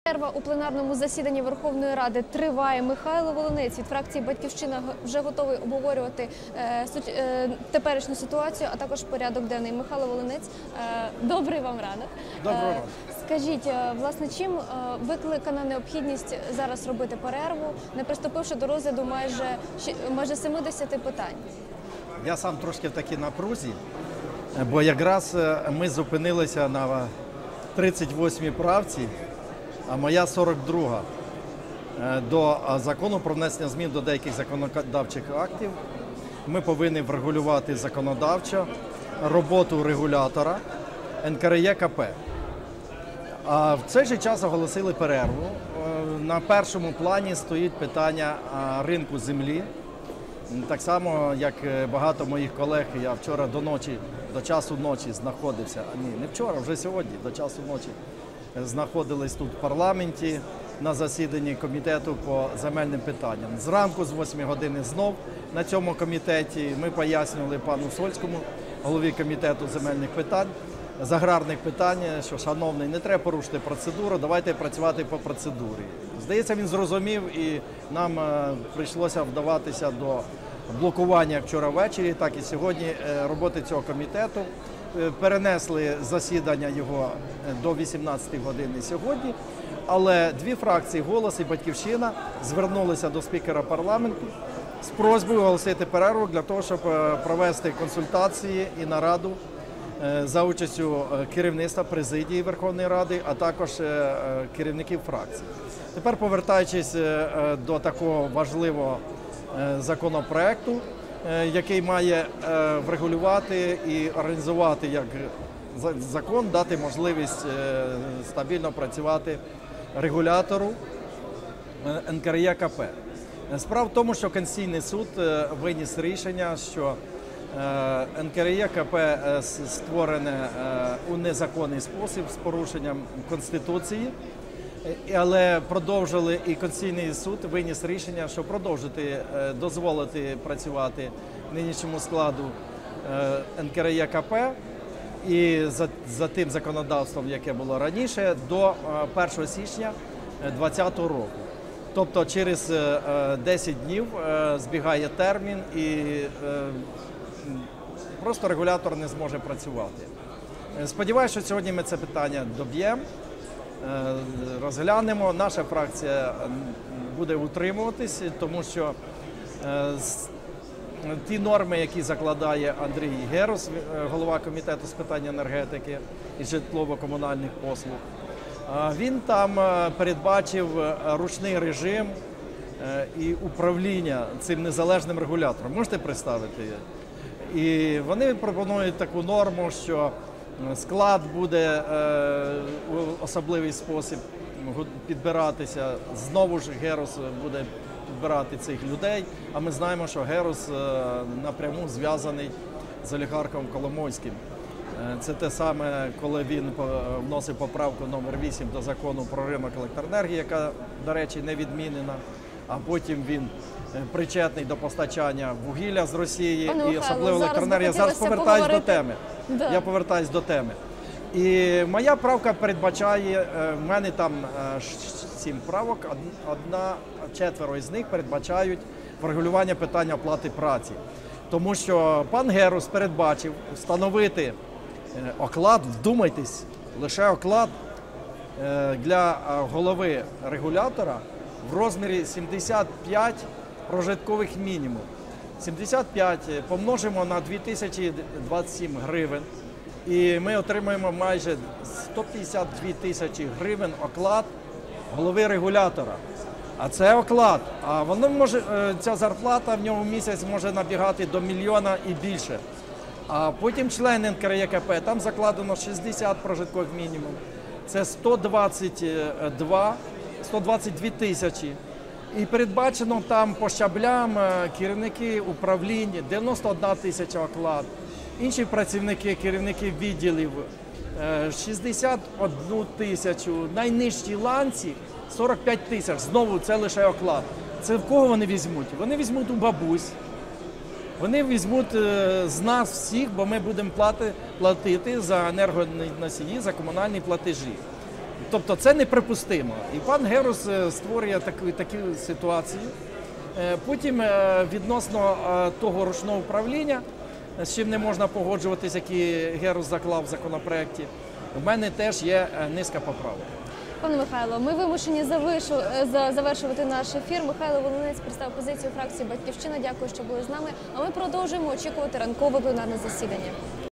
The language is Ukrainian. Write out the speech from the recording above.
Перерва у пленарному засіданні Верховної Ради триває. Михайло Волинець від фракції «Батьківщина» вже готовий обговорювати теперішню ситуацію, а також порядок денний. Михайло Волинець, добрий вам ранок. Доброго ранку. Скажіть, власне, чим викликана необхідність зараз робити перерву, не приступивши до розгляду майже 70 питань? Я сам трошки в такій напрузі, бо якраз ми зупинилися на 38-й правці, а моя 42-га до закону про внесення змін до деяких законодавчих актів. Ми повинні врегулювати законодавчо роботу регулятора НКРЕКП. А в цей же час оголосили перерву. На першому плані стоїть питання ринку землі. Так само, як багато моїх колег, я вчора до часу ночі знаходився, не вчора, вже сьогодні, до часу ночі знаходились тут в парламенті на засіданні комітету по земельним питанням. Зранку з 8 години знов на цьому комітеті ми пояснювали пану Сольському, голові комітету земельних питань, з аграрних питань, що, шановний, не треба порушити процедуру, давайте працювати по процедурі. Здається, він зрозумів, і нам прийшлося вдаватися до блокування як вчора ввечері, так і сьогодні роботи цього комітету. Перенесли засідання його до 18 години сьогодні, але дві фракції «Голос» і «Батьківщина» звернулися до спікера парламенту з просьбою оголосити перерву для того, щоб провести консультації і нараду за участю керівництва президії Верховної Ради, а також керівників фракцій. Тепер, повертаючись до такого важливого законопроекту, який має врегулювати і організувати як закон, дати можливість стабільно працювати регулятору НКРЕКП. Справа в тому, що Конституційний суд виніс рішення, що НКРЕКП створене у незаконний спосіб з порушенням Конституції, але продовжили, і Конституційний суд виніс рішення, що дозволити працювати нинішньому складу НКРЕКП і за тим законодавством, яке було раніше, до 1 січня 2020 року. Тобто через 10 днів збігає термін і просто регулятор не зможе працювати. Сподіваюся, що сьогодні ми це питання доб'ємо, розглянемо. Наша фракція буде утримуватись, тому що ті норми, які закладає Андрій Герус, голова комітету з питань енергетики і житлово-комунальних послуг, він там передбачив ручний режим і управління цим незалежним регулятором. Можете представити? І вони пропонують таку норму, що склад буде у особливий спосіб підбиратися. Знову ж Герус буде підбирати цих людей, а ми знаємо, що Герус напряму зв'язаний з олігархом Коломойським. Це те саме, коли він вносив поправку номер 8 до закону про ринок електроенергії, яка, до речі, не відмінена, а потім він причетний до постачання вугілля з Росії і особливо електроенергії. Я зараз повертаюсь до теми. Я повертаюсь до теми. І моя правка передбачає, в мене там 7 правок, четверо із них передбачають врегулювання питання оплати праці. Тому що пан Герус передбачив встановити оклад, вдумайтесь, лише оклад для голови регулятора в розмірі 75 прожиткових мінімумів. 75 помножимо на 2027 гривень і ми отримаємо майже 152 тисячі гривень оклад голови регулятора. А це оклад, а воно може, ця зарплата в ньому в місяць може набігати до мільйона і більше. А потім члени НКРЕКП, там закладено 60 прожиткових мінімум, це 122 тисячі. І передбачено там по щаблям керівники управлінь 91 тисяча оклад, інші працівники, керівники відділів 61 тисячу, найнижчі ланці 45 тисяч, знову це лише оклад. Це в кого вони візьмуть? Вони візьмуть у бабусь. Вони візьмуть з нас всіх, бо ми будемо платити за енергоносії, за комунальні платежі. Тобто це неприпустимо. І пан Герус створює таку ситуацію. Потім відносно того ручного управління, з чим не можна погоджуватись, який Герус заклав в законопроекті, в мене теж є низка поправок. Пане Михайло, ми вимушені завершувати наш ефір. Михайло Волинець представив позицію фракції «Батьківщина». Дякую, що були з нами. А ми продовжуємо очікувати ранкове пленарне засідання.